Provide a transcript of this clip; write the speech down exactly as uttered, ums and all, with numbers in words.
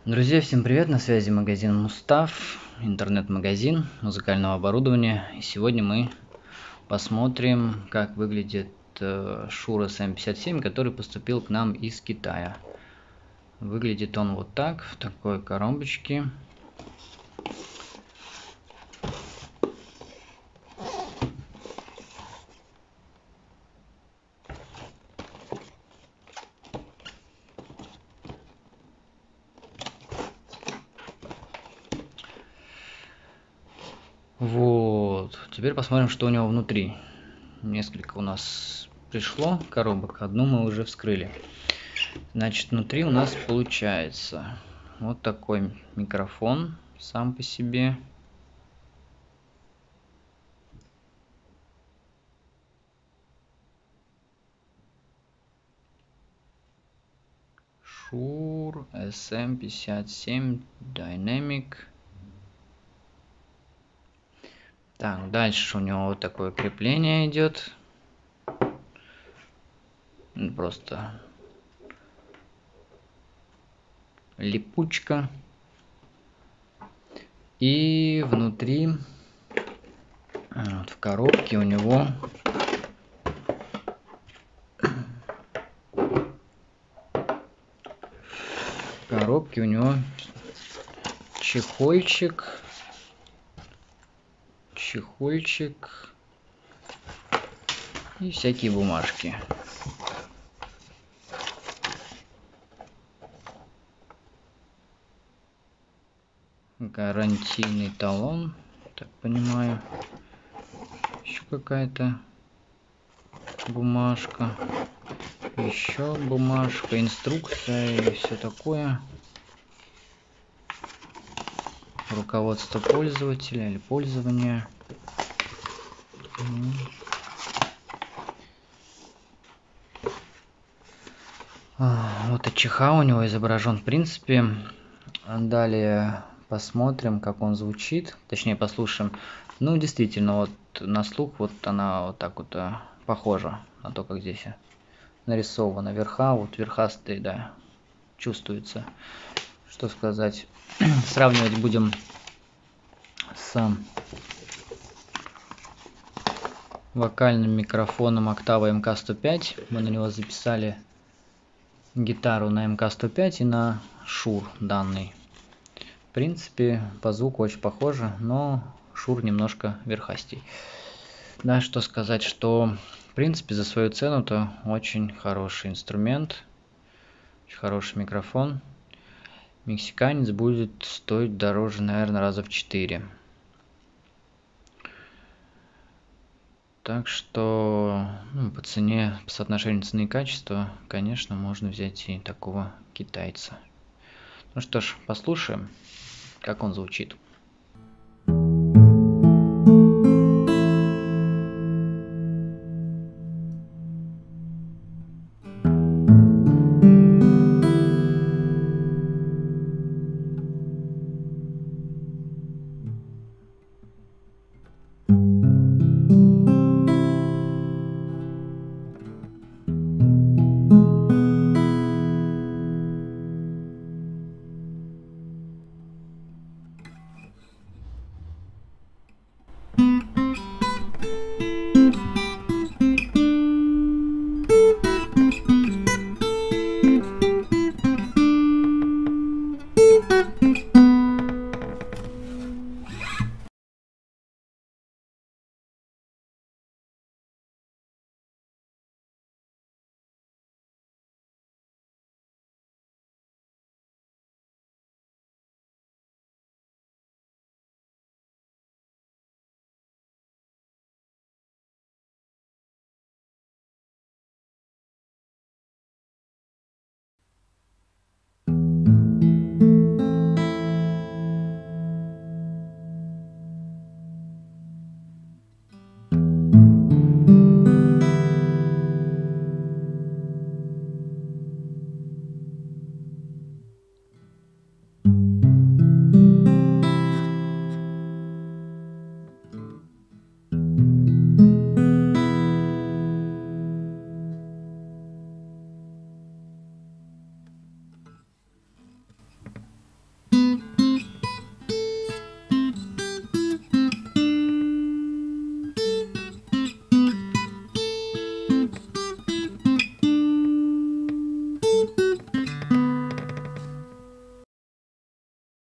Друзья, всем привет! На связи магазин Мустав, интернет-магазин музыкального оборудования. И сегодня мы посмотрим, как выглядит э, Shure эс эм пятьдесят семь, который поступил к нам из Китая. Выглядит он вот так, в такой коробочке. Вот, теперь посмотрим, что у него внутри. Несколько у нас пришло коробок, одну мы уже вскрыли. Значит, внутри у нас получается вот такой микрофон сам по себе. Shure эс эм пятьдесят семь Dynamic. Так, дальше у него вот такое крепление идет. Просто липучка. И внутри, вот в коробке у него в коробке у него чехольчик. Чехольчик. И всякие бумажки. Гарантийный талон, так понимаю. Еще какая-то бумажка. Еще бумажка, инструкция и все такое. Руководство пользователя или пользования. Вот и чеха у него изображен, в принципе. Далее посмотрим, как он звучит. Точнее, послушаем. Ну, действительно, вот на слух вот она вот так вот похожа на то, как здесь нарисовано. Верха, вот верхастые, да, чувствуется. Что сказать. Сравнивать будем с вокальным микрофоном Octavo эм ка сто пять. Мы на него записали гитару на эм ка сто пять и на Shure данный. В принципе, по звуку очень похоже, но Shure немножко верхастей. Да, что сказать, что в принципе за свою цену-то очень хороший инструмент, очень хороший микрофон. Мексиканец будет стоить дороже, наверное, раза в четыре. Так что ну, по цене, по соотношению цены и качества, конечно, можно взять и такого китайца. Ну что ж, послушаем, как он звучит.